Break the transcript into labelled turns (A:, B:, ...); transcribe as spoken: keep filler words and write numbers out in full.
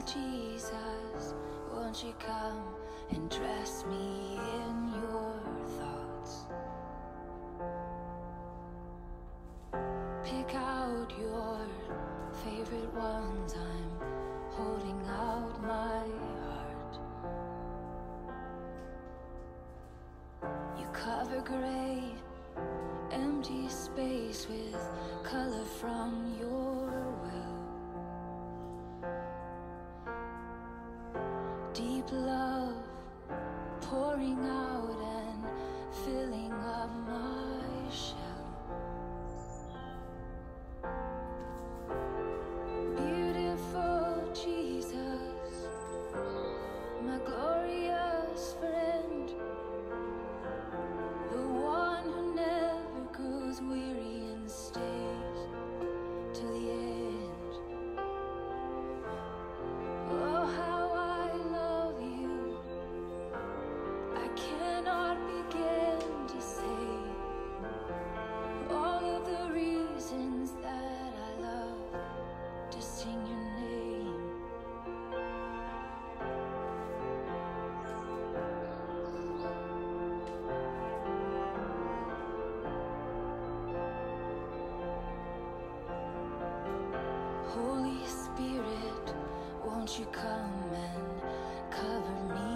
A: Jesus, won't you come and dress me in your thoughts? Pick out your favorite ones, I'm holding out my heart. You cover gray, empty space with color from your will. Deep love pouring out and filling up my shell. Beautiful Jesus, my glorious friend, the one who never grows weary and stays to the end. Oh, how I love you, I cannot begin to say all of the reasons that I love to sing your name. Holy Spirit, won't you come and cover me